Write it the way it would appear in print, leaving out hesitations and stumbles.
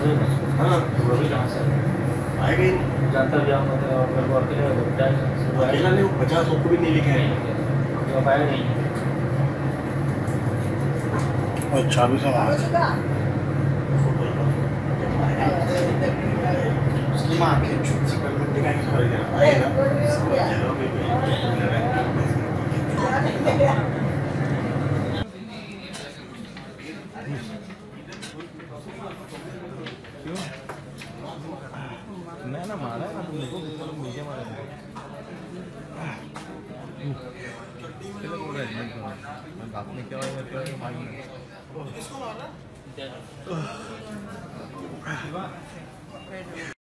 हाँ वो भी कहाँ से आएगा ही नहीं। जाता भी हम होते और मेरे को अकेले अकेला नहीं, वो 50 लोग को भी नहीं लेके आएंगे। जो पाया नहीं। अच्छा भी सवाल उसकी माँ के छुट से कल मंडी का खबर आएगा मैं ना मारा है ना तुमने को नीचे मारा बात में क्या हुआ